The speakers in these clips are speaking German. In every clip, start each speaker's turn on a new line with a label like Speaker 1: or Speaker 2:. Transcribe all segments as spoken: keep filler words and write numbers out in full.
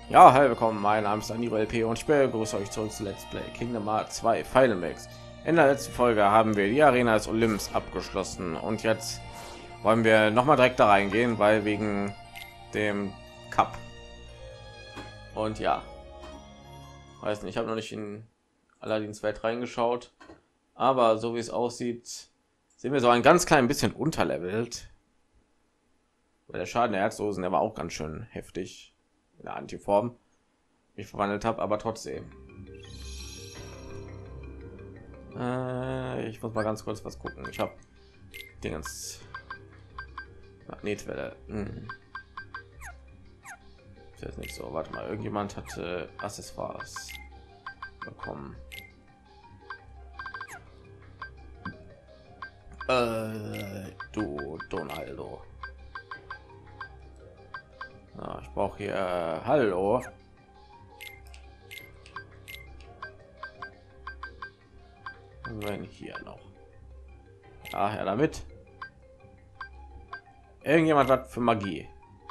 Speaker 1: Ja, hallo, willkommen. Mein Name ist Aniro L P und ich begrüße euch zurück zu Let's Play Kingdom Hearts zwei Final Max. In der letzten Folge haben wir die Arena des Olymps abgeschlossen und jetzt wollen wir noch mal direkt da reingehen, weil wegen dem Cup. Und ja, weiß nicht, ich habe noch nicht in Aladins Welt reingeschaut, aber so wie es aussieht, sind wir so ein ganz klein bisschen unterlevelt. Weil der Schaden der Herzlosen, der war auch ganz schön heftig. In der Antiform mich verwandelt habe, aber trotzdem. Äh, ich muss mal ganz kurz was gucken. Ich habe Dingens Magnetwelle. Hm. Ist jetzt nicht so. Warte mal, irgendjemand hatte Accessoires bekommen. Äh, du Donaldo. Ja, ich brauche hier äh, hallo. Wenn hier noch. Ach ja, damit. Irgendjemand hat für Magie.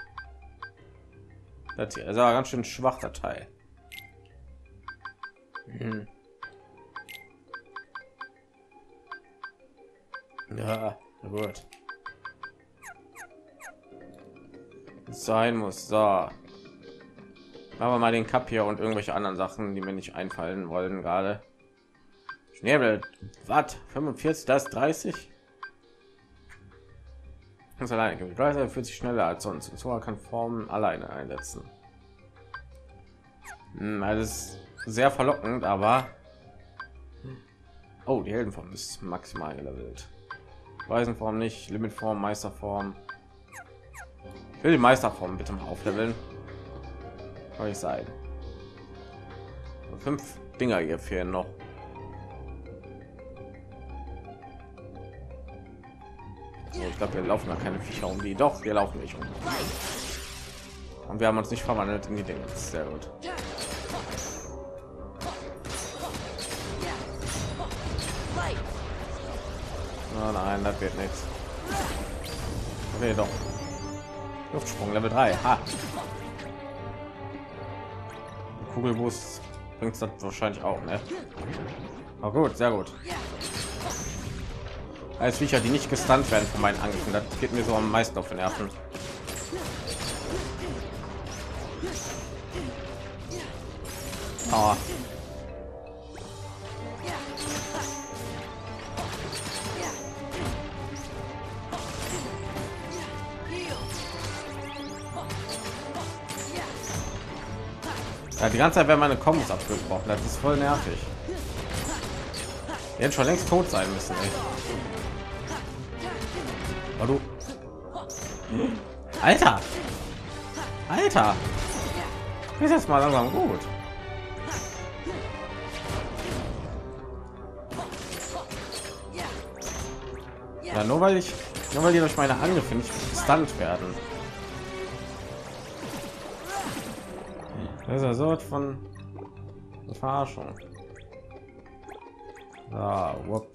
Speaker 1: Das hier ist aber ganz schön schwach, der Teil. Hm. Ja, gut. Sein muss. So, machen wir mal den Cup hier und irgendwelche anderen Sachen, die mir nicht einfallen wollen gerade. Schnäbel, was? fünfundvierzig, das dreißig. Das alleine dreißig fühlt sich schneller als sonst und so kann Formen alleine einsetzen. Hm, alles sehr verlockend, aber oh, die Heldenform ist maximal gelevelt. Weisenform nicht, Limitform, Meisterform. Ich will die Meisterform bitte mal aufleveln. Soll ich sein? Fünf Dinger hier fehlen noch. So, ich glaube, wir laufen da keine Viecher um die. Doch, wir laufen nicht um. Und wir haben uns nicht verwandelt in die Dinge. Sehr gut. Oh nein, das wird nichts. Okay, doch. Luftsprung Level drei. Ha. Kugelboost bringt das wahrscheinlich auch, ne? Oh gut, sehr gut. Als Viecher, die nicht gestunt werden von meinen Angriffen, das geht mir so am meisten auf den Nerven. Oh. Ja, die ganze Zeit werden meine Kombos abgebrochen. Das ist voll nervig. Die hätten schon längst tot sein müssen. Ey. Oh, du. Alter. Alter. Ist jetzt mal langsam gut. Ja, nur weil ich, nur weil die durch meine Angriffe nicht gestunt werden. Das ist ja so von Verarschung. Ah, whoop.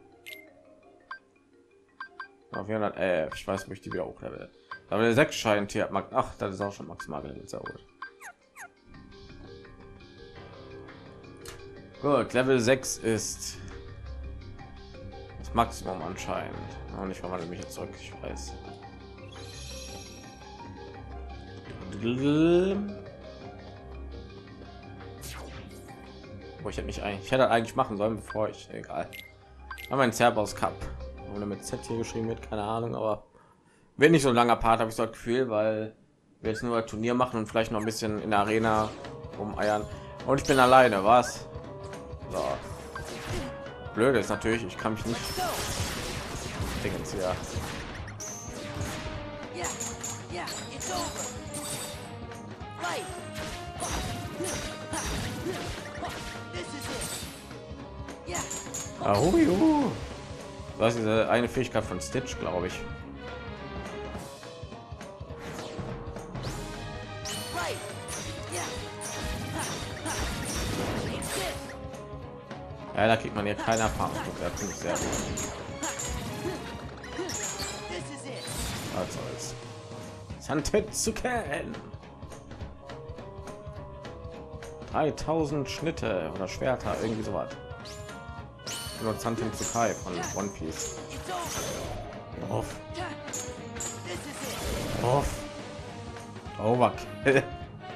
Speaker 1: Auf vierhundertelf. Ich weiß, wo ich die wieder hochlevel. Aber der sechs scheint hier. Ach, das ist auch schon maximal gelevelt. Sehr gut. Gut, Level sechs ist das Maximum anscheinend. Und ich verwandle mich jetzt zurück. Ich weiß. Wo ich hätte mich eigentlich, ich hätte eigentlich machen sollen, bevor ich, egal. Aber ein Cerberus Cup, oder mit Z hier geschrieben wird, keine Ahnung, aber wenn nicht so ein langer Part, habe ich so das Gefühl, weil wir jetzt nur ein Turnier machen und vielleicht noch ein bisschen in der Arena rumeiern. Und ich bin alleine, was? So. Blöd ist natürlich, ich kann mich nicht Dingens hier. Oh, das ist diese eine Fähigkeit von Stitch, glaube ich. Ja, da kriegt man ja keine Erfahrung. Das finde ich sehr gut. Was soll's. Santetsuken. dreitausend Schnitte oder Schwerter, irgendwie so was. Nur Santin Tsukai von One Piece. Auf. Auf. Overkill.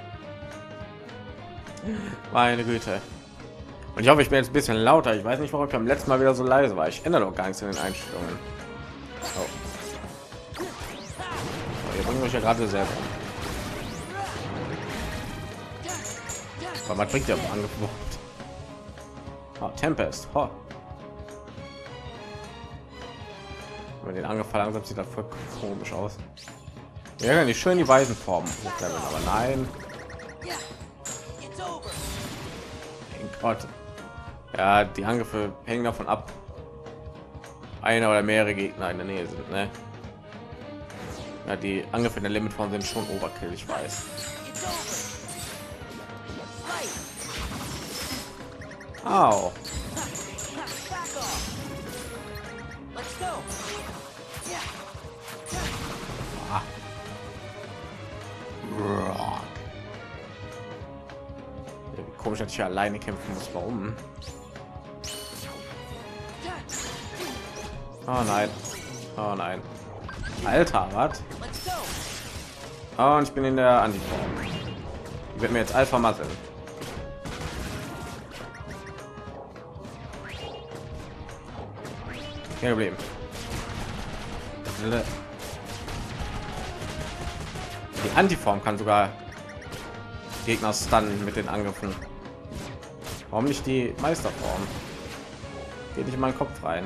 Speaker 1: Meine Güte. Und ich hoffe, ich bin jetzt ein bisschen lauter. Ich weiß nicht, warum ich beim letzten Mal wieder so leise war. Ich ändere doch gar nichts in den Einstellungen. Oh. Oh, ihr bringt euch ja gerade selber. Aber man bringt ja Angebot. Oh, Tempest. Oh. Wenn den angefallen langsam sieht das voll komisch aus. Ja, kann ich schön die weißen Formen hochleveln, aber nein. Mein Gott. Ja, die Angriffe hängen davon ab. Einer oder mehrere Gegner in der Nähe sind, ne? Ja, die Angriffe in der Limitform sind schon Overkill, ich weiß. Au. Ah. Ja, wie komisch, dass ich hier alleine kämpfen muss. Warum? Oh nein. Oh nein. Alter, was? Oh, und ich bin in der Antiform. Ich werde mir jetzt Alpha Muscle. Kein Problem. Die Antiform kann sogar Gegner stunnen mit den Angriffen. Warum nicht die Meisterform? Geht nicht in meinen Kopf rein.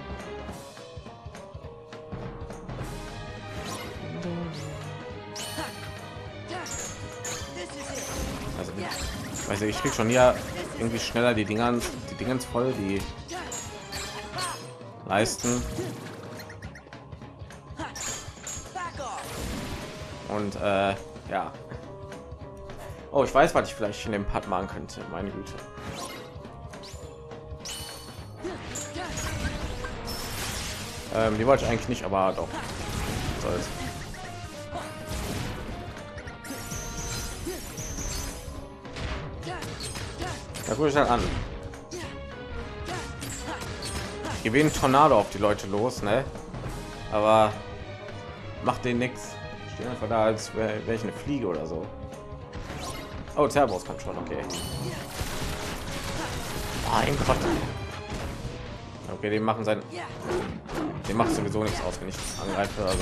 Speaker 1: Also, weiß ich, ich krieg schon hier irgendwie schneller die Dinger, die Dingens voll, die Leisten. Und äh, ja. Oh, ich weiß, was ich vielleicht in dem Part machen könnte. Meine Güte. Ähm, die wollte ich eigentlich nicht, aber doch. Soll's. Da gucke ich halt an. Ich gebe einen Tornado auf die Leute los, ne? Aber macht den nix. Stehen einfach da, als wäre wär ich eine Fliege oder so. Oh, Cerberus kommt schon, okay. Mein Gott. Okay, die machen sein. Die macht sowieso nichts aus, wenn ich angreife. Also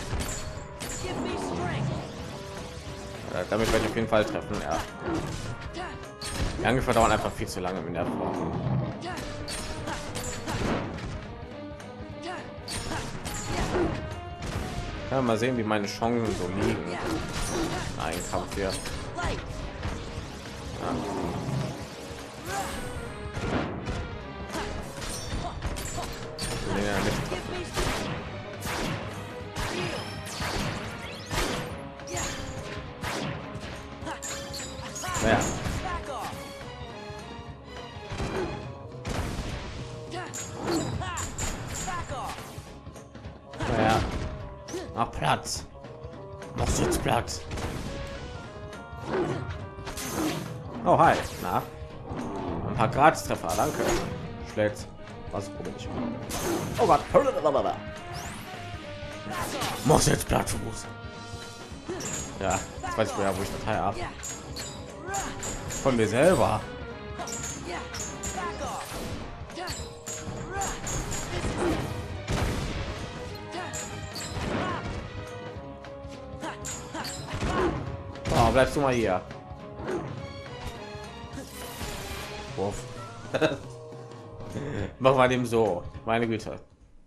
Speaker 1: ja, damit werde ich auf jeden Fall treffen. Ja. Die Angriffe dauern einfach viel zu lange in der Form. Ja, mal sehen, wie meine Chancen so liegen. Ein Kampf hier. Ja. Ja. Naja. Mach Platz. Mach jetzt Platz. Oh, hi. Na? Ein paar Gradstreffer, danke. Schlägt. Was probiere ich? Oh Gott. Mach jetzt Platz. Ja, jetzt weiß ich ja, wo ich Datei ab. Von mir selber. Oh, bleibst du mal hier. Wurf. Machen wir dem so. Meine Güte.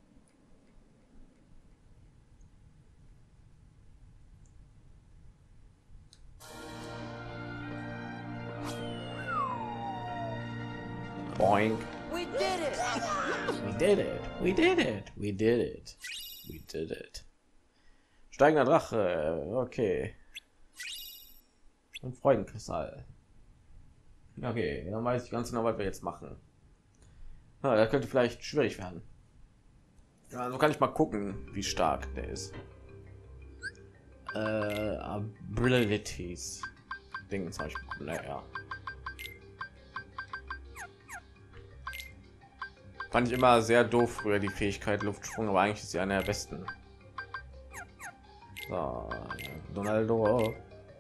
Speaker 1: Boink. We did it. We did it. We did it. We did it. We did it. Steigender Drache. Okay. Und Freudenkristall. Okay, dann weiß ich ganz genau, was wir jetzt machen. Ja, das könnte vielleicht schwierig werden. Ja, also kann ich mal gucken, wie stark der ist. Äh, Abilities. Dinge zum Beispiel. Naja. Fand ich immer sehr doof früher die Fähigkeit Luftsprung, aber eigentlich ist sie eine der besten. So, Donaldo.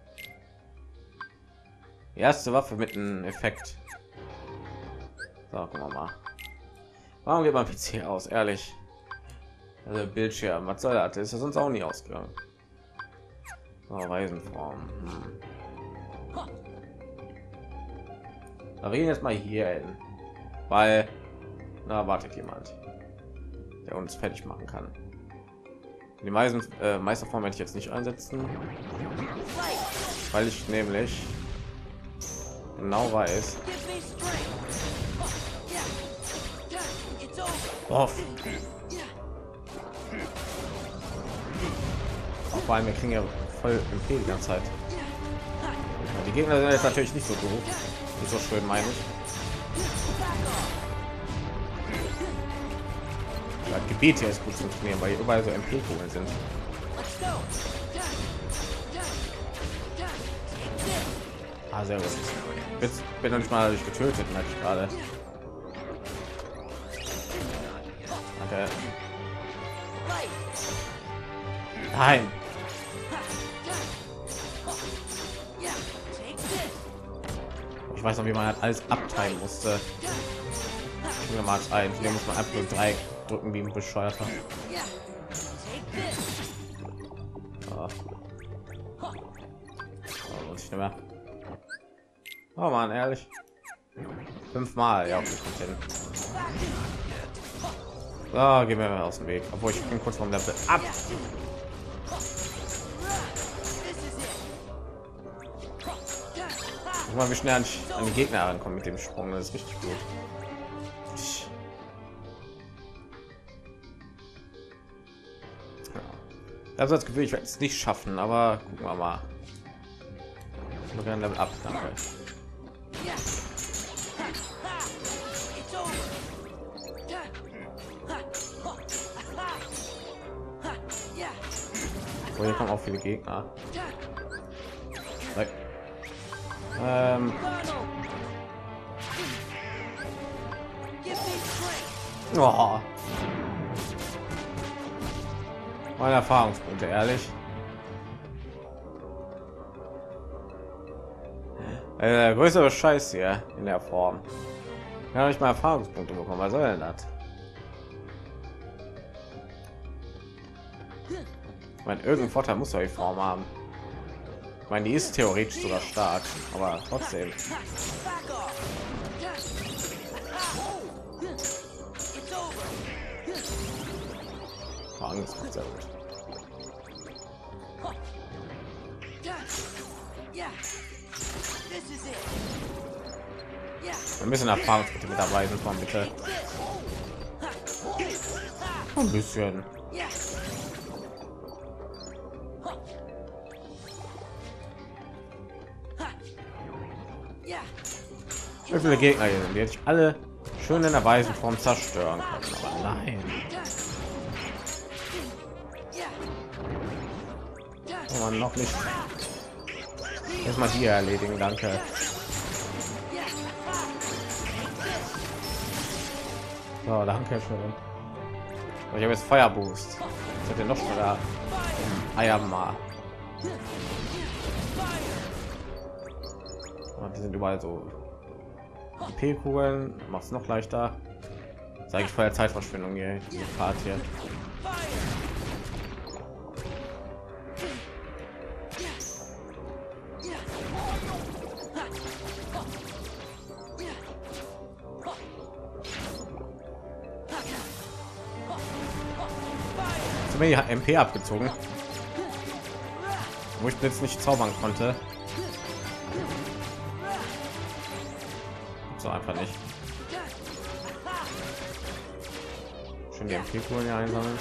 Speaker 1: Erste Waffe mit einem Effekt. So, gucken wir mal. Warum geht mein P C aus? Ehrlich. Also Bildschirm, was soll das? Ist ja sonst auch nie ausgegangen. So, Waisenform. Hm. Da wir gehen jetzt mal hier hin, weil na wartet jemand, der uns fertig machen kann. Die meisten äh, Meisterform werde ich jetzt nicht einsetzen, weil ich nämlich genau weiß. Oh. Vor allem wir kriegen ja voll im P die ganze Zeit. Ja, die Gegner sind jetzt natürlich nicht so doof, nicht so schön, meine ich. Das Gebiet hier ist gut funktionieren, weil hier überall so M P-Kugeln sind. Ah, sehr gut. Jetzt bin noch nicht mal durch getötet, merke ich gerade. Okay. Nein. Ich weiß noch, wie man halt alles abteilen musste. Ich will mal ein. Hier muss man einfach nur drei drücken wie ein Bescheuerter. Oh. Oh, muss ich nicht mehr. Oh man, ehrlich. Fünfmal, ja, okay, kommt hin. So, gehen wir mal aus dem Weg. Obwohl ich bin kurz vom Level ab. Guck mal, wie schnell an die Gegner rankommen mit dem Sprung. Das ist richtig gut. Ja. Also das Gefühl, ich werde es nicht schaffen, aber gucken wir mal. Nur gerne Level ab, danke. Oh, hier kommen auch viele Gegner. Ähm. Oh. Meine Erfahrungspunkte, ehrlich. Äh, größere Scheiß hier in der Form. Ja, nicht mal Erfahrungspunkte bekommen. Was soll denn das? Ich meine, irgendein Vorteil muss doch die Form haben. Ich meine, die ist theoretisch sogar stark, aber trotzdem. Oh, Angst macht sehr gut. Ein bisschen Erfahrung bitte mit dabei sind, von bitte. Ein bisschen. Wie viele Gegner hier sind, die hätte ich alle schön in der weißen Form zerstören können, aber nein. Oh man, noch nicht. Erstmal die erledigen, danke. So, danke schön. Ich habe jetzt Feuerboost. Das hat ja noch schneller. Ayama. Und die sind überall so P-Kugeln, macht es noch leichter. Sage ich vorher Zeitverschwendung hier, die Part hier. Mir ja M P abgezogen, wo ich jetzt nicht zaubern konnte. So einfach nicht. Schön die M P-Kugeln hier einsammeln.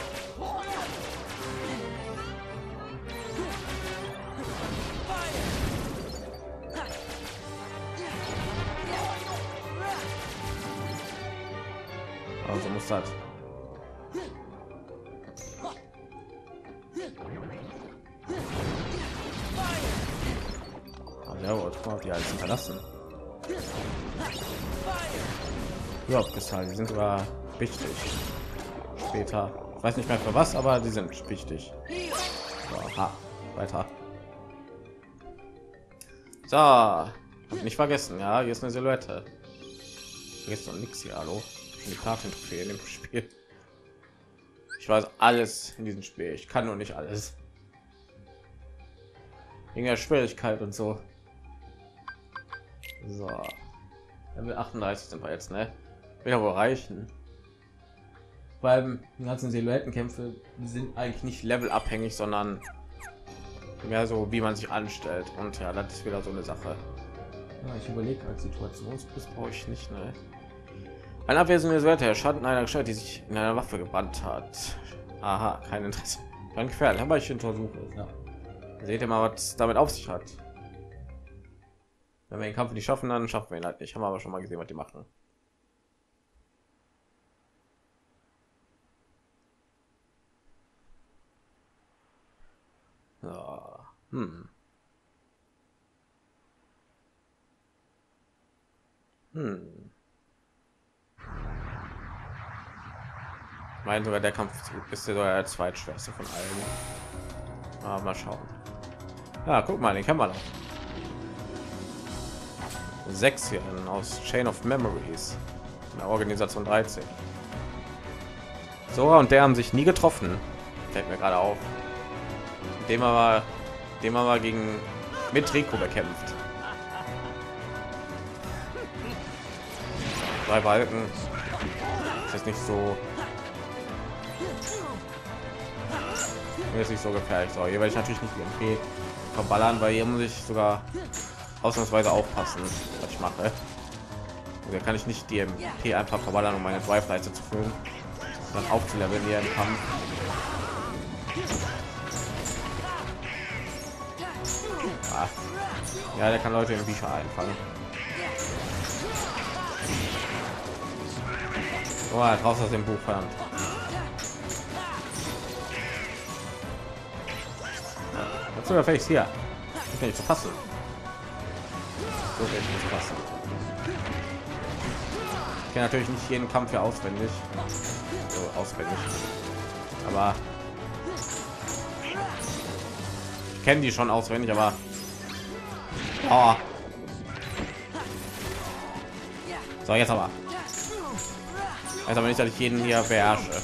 Speaker 1: Also muss das. Ja, und die alles hinterlassen. Überhaupt gesagt, die sind sogar wichtig. Später. Ich weiß nicht mehr für was, aber die sind wichtig. So, aha, weiter. So, hab nicht vergessen, ja, hier ist eine Silhouette. Hier ist noch nichts hier, hallo. Die Kartentrophäe in dem Spiel. Ich weiß alles in diesem Spiel. Ich kann nur nicht alles. Wegen der Schwierigkeit und so. So. Level achtunddreißig sind wir jetzt, ne? Wieder wohl reichen. Weil die ganzen Silhouettenkämpfe sind eigentlich nicht levelabhängig, sondern mehr so, wie man sich anstellt. Und ja, das ist wieder so eine Sache. Ja, ich überlege als Situationsbiss brauche ich nicht, ne? Ein abwesendes Wert der Schatten einer Gestalt, die sich in einer Waffe gebannt hat. Aha, kein Interesse. Kein gefährlich, aber ich untersuche es. Ja. Seht ihr mal, was damit auf sich hat. Wenn wir den Kampf nicht schaffen, dann schaffen wir ihn halt nicht. Haben wir aber schon mal gesehen, was die machen. So. Hm. Hm. Ich meine sogar der Kampf ist ja der zweitschwerste von allen. Aber mal schauen. Ja, guck mal, den kennen wir noch. Sechs hier aus Chain of Memories, in der Organisation dreizehn. Sora und der haben sich nie getroffen. Fällt mir gerade auf. Dem aber, dem aber gegen mit Rico bekämpft. Drei Balken. Das ist nicht so. Ist nicht so gefährlich. So, hier werde ich natürlich nicht die M P verballern, weil hier muss ich sogar ausnahmsweise aufpassen, was ich mache. Da kann ich nicht die M P einfach verballern, um meine Drive-Leiste zu füllen, dann aufzuleveln hier im Kampf. Ah. Ja, der kann Leute im Bücher einfangen. Oh, raus aus dem Buch, verdammt. Dazu ja, vielleicht hier. Ich kann nicht verpassen. So will ich nicht passen. Ich kenne natürlich nicht jeden Kampf hier auswendig. So auswendig. Aber ich kenne die schon auswendig, aber oh. So, jetzt aber. Jetzt aber nicht, dass ich jeden hier beherrsche.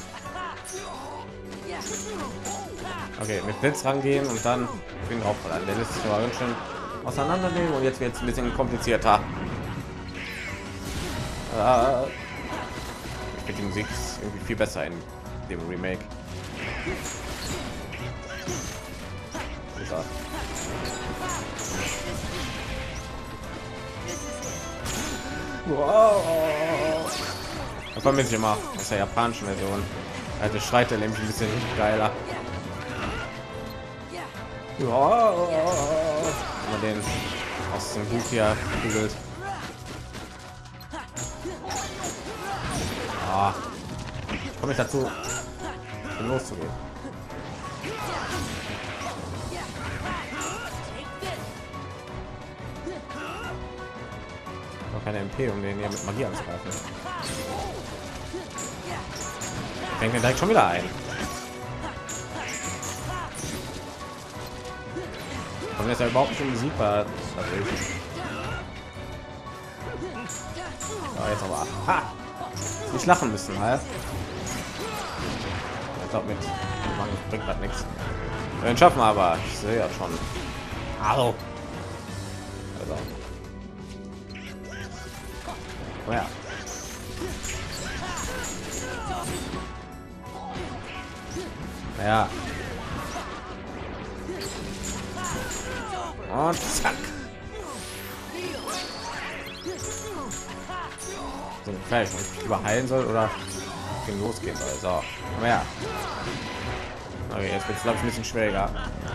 Speaker 1: Okay, mit Blitz rangehen und dann bin drauf verladen. Der lässt sich aber ganz schön auseinandernehmen und jetzt wird es ein bisschen komplizierter. Äh, ich finde die Musik irgendwie viel besser in dem Remake. Super. Wow. Das vermisse ich immer aus der japanischen Version. Also schreit er nämlich ein bisschen geiler. Ja, wenn man den aus dem Buch hier prügelt. Ah, ich komme nicht dazu, loszugehen. Noch keine M P, um den hier mit Magie anzugreifen. Fängt mir direkt schon wieder ein. Und jetzt ja überhaupt nicht unbesiegbar. Ja, jetzt aber ha! Nicht lachen müssen, halt. Ich glaube, mit bringt das nichts. Wir schaffen wir aber. Ich sehe ja schon. Hallo. Also. Oh ja. Ja. Und zack. So, vielleicht überheilen soll oder losgehen soll. So, aber ja. Okay, jetzt wird es glaube ich ein bisschen schwieriger.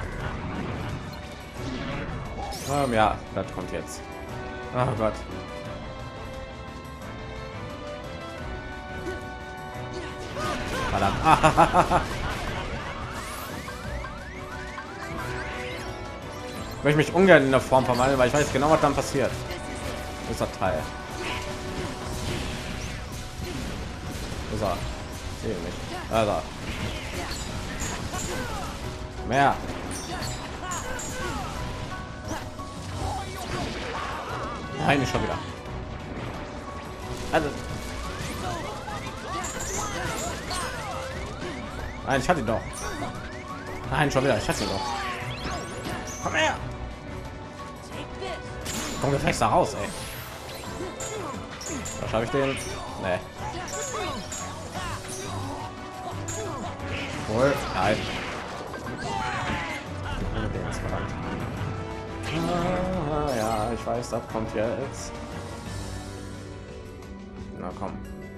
Speaker 1: Um, ja, das kommt jetzt. Oh Gott. Verdammt. Ich möchte mich ungern in der Form verwandeln, weil ich weiß genau, was dann passiert. Das ist das Teil. ist er? Sehe nicht. Also. Mehr. Nein, nicht schon wieder. Also. Nein, ich hatte ihn doch. Nein, schon wieder. Ich hatte ihn doch. Komm her. Komm wir fest da raus, ey. Was habe ich den? Nee. Wohl. Nein. Ah, ja, ich weiß, das kommt jetzt. Na komm.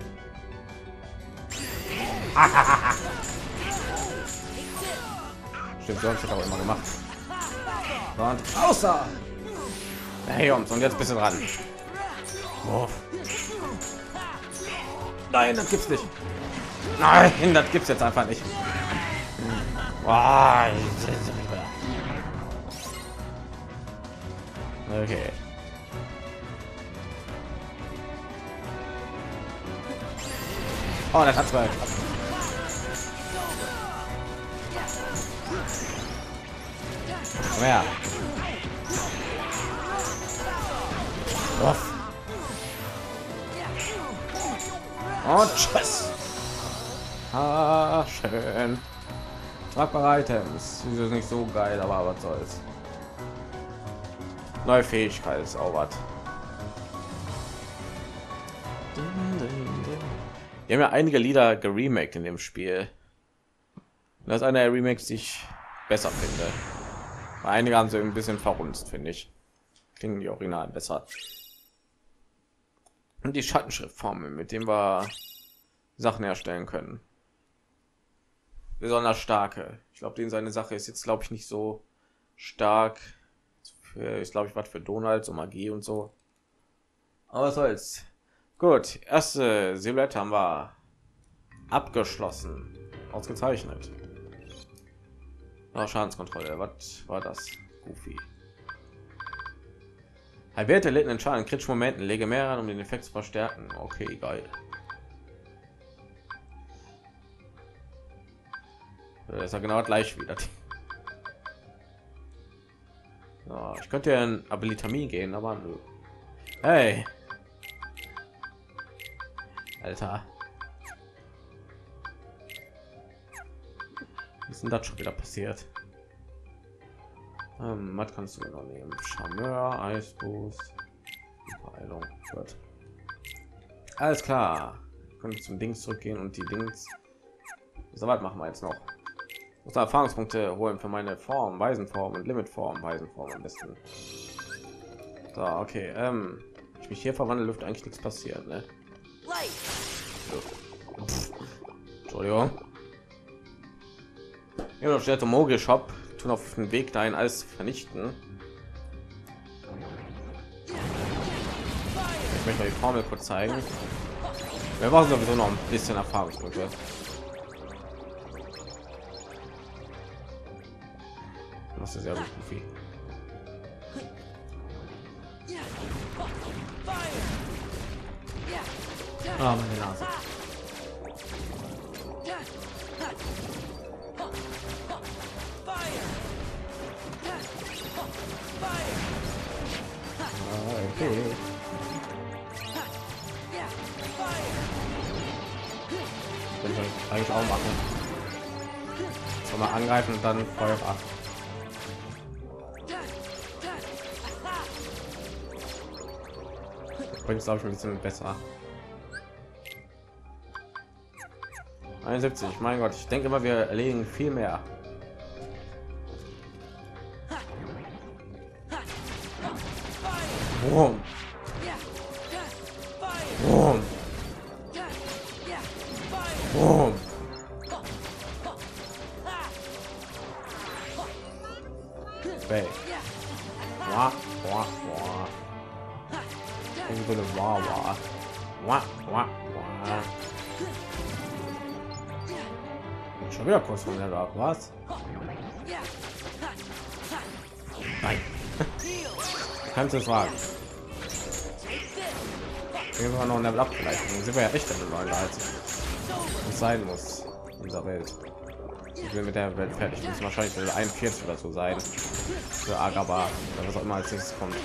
Speaker 1: Stimmt, so habe ich das aber immer gemacht. Und außer. Hey Jungs, und jetzt bist du dran. Oh. Nein, das gibt's nicht. Nein, das gibt's jetzt einfach nicht. Oh, okay. Oh, das hat zwei. Ja. Und tschüss. Ah, schön. Tragbare Items. Das ist nicht so geil, aber was soll's. Neue Fähigkeit ist auch was. Wir haben ja einige Lieder geremaked in dem Spiel. Das ist einer der Remakes, die ich besser finde. Einige haben sie ein bisschen verrunzt, finde ich. Klingen die Originalen besser. Und die Schattenschriftformel, mit dem wir Sachen herstellen können. Besonders starke. Ich glaube, den seine Sache ist jetzt, glaube ich, nicht so stark. Für, ist, glaube ich, was für Donald, so Magie und so. Aber was soll's. Gut, erste Silhouette haben wir abgeschlossen. Ausgezeichnet. Oh, Schadenskontrolle. Was war das? Goofy. Halbiert erlittenen Schaden in kritischen Momenten. Lege mehr an, um den Effekt zu verstärken. Okay, geil. Das ist ja genau gleich wieder. So, ich könnte ja in Abilitamie gehen, aber nö. Hey. Alter. Wie ist denn das schon wieder passiert? Ähm, was kannst du noch nehmen? Charmeur, Eisboost, Heilung. Gut. Alles klar. Können wir zum Dings zurückgehen und die Dings. So was machen wir jetzt noch. Ich muss Erfahrungspunkte holen für meine Form, Weisenform und Limitform, Weisenform am besten. So, okay. Ähm, ich mich hier verwandle, dürfte eigentlich nichts passieren, ne? Entschuldigung. Ja, steht Mogel Shop tun auf dem Weg dahin alles vernichten. Ich möchte mal die Formel kurz zeigen. Wir brauchen sowieso noch ein bisschen Erfahrungspunkte. Das ist ja gut, Goofy. Ah, meine Nase. Okay. Das kann ich eigentlich auch machen. So, mal angreifen und dann Feuer ab. Bringt, glaube ich, ein bisschen besser. einundsiebzig, mein Gott, ich denke mal, wir erledigen viel mehr. Boom. Boom. Boom. Bay. Wah, wah, wah. So eine wah, wah. Wah, wah, wah. Schon wieder kurz von der Rock, was? Nein. Kannst du es wagen? Gehen wir noch ein Level ab vielleicht. Dann sind wir ja echt Level neununddreißig. sein muss in dieser Welt. Ich will mit der Welt fertig. Muss wahrscheinlich Level einundvierzig oder so sein für Agrabah oder was auch immer als nächstes kommt.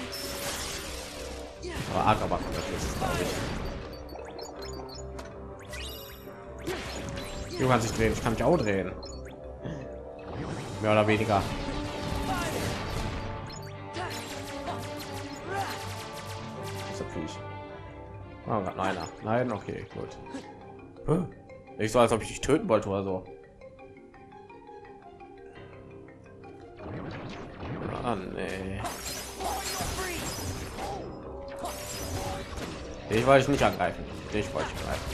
Speaker 1: Aber Agrabah kommt als nächstes, glaube ich. Du kannst dich drehen. Ich kann mich auch drehen. Mehr oder weniger. Oh Gott, nein, nein, okay, gut. Nicht so, als ob ich dich töten wollte oder so. Ah, nee. Ich wollte ich nicht angreifen. Ich wollte ich greifen.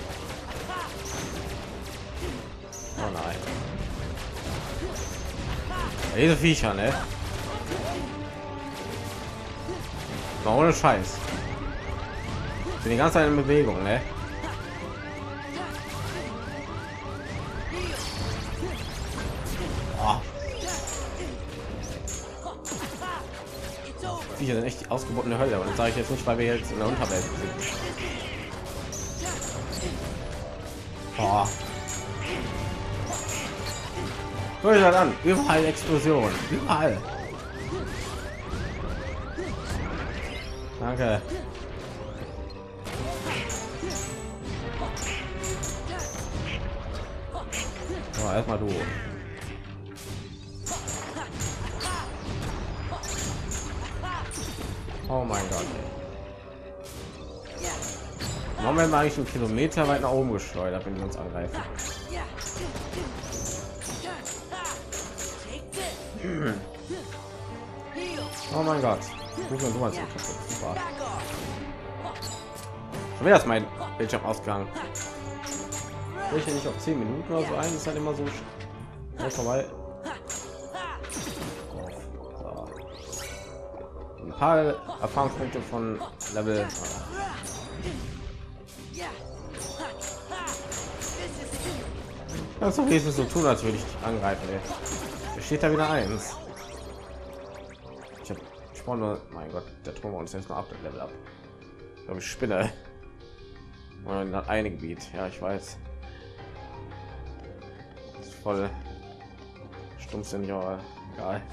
Speaker 1: Oh nein. Diese Viecher, ne? Mal ohne Scheiß. Ich bin die ganze Zeit in Bewegung, ne? Oh. Die sind echt die ausgebotene Hölle, und das sage ich jetzt nicht, weil wir jetzt in der Unterwelt sind. Oh. Hör ich halt an, überall Explosionen, überall. Danke. So, erstmal du. Oh mein Gott. Warum werden wir eigentlich einen Kilometer weit nach oben geschleudert, wenn die uns angreifen? Oh mein Gott. Super. Schon wieder ist mein Bildschirm ausgegangen. Will ich ja nicht auf zehn Minuten oder so ein, ist halt immer so schnell vorbei. So. Ein paar Erfahrungspunkte von Level. Ja, so wie es so tun, natürlich angreifen. Ey. Da steht da wieder eins. Ich habe ich brauche nur, mein Gott, der Turm uns jetzt mal ab, das Level ab. Ich glaube, ich spinne. Und hat ein Gebiet, ja, ich weiß. Das ist voll stumpfsinnig, aber egal.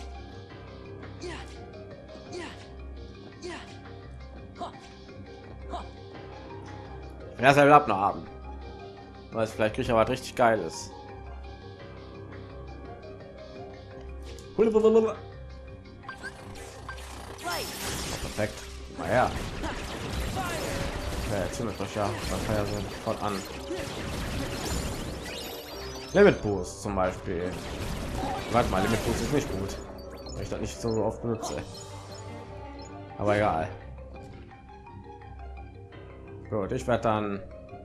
Speaker 1: Ich will das Level ab noch haben, weil es vielleicht kriege ich aber richtig geil ist. Perfekt. Naja. Ja, jetzt sind wir ja, dann kann ja sofort an. Limit Boost zum Beispiel. Warte mal, Limit Boost ist nicht gut, weil ich das nicht so oft benutze. Aber egal. Gut, ich werde dann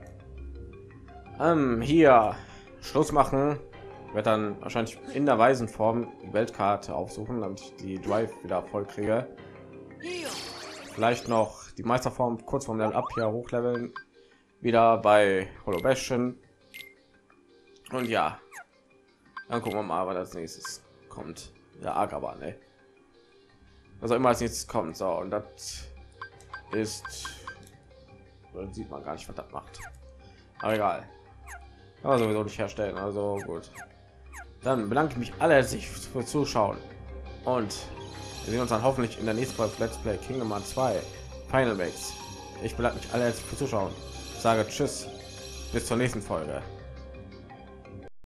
Speaker 1: ähm, hier Schluss machen. Ich werde dann wahrscheinlich in der Weisenform die Weltkarte aufsuchen, damit ich die Drive wieder voll kriege. Vielleicht noch die Meisterform kurz vom Level Up hier hochleveln, wieder bei Hollow Bastion. Und ja, dann gucken wir mal, was als nächstes kommt. Der Agrabah, ne? Was auch immer als nächstes kommt. So, und das ist, dann sieht man gar nicht, was das macht. Aber egal, kann man sowieso nicht herstellen. Also gut, dann bedanke ich mich alle herzlich fürs Zuschauen und wir sehen uns dann hoffentlich in der nächsten Folge Let's Play Kingdom Hearts zwei Final Max. Ich bedanke mich alle herzlich fürs Zuschauen. Ich sage tschüss, bis zur nächsten Folge.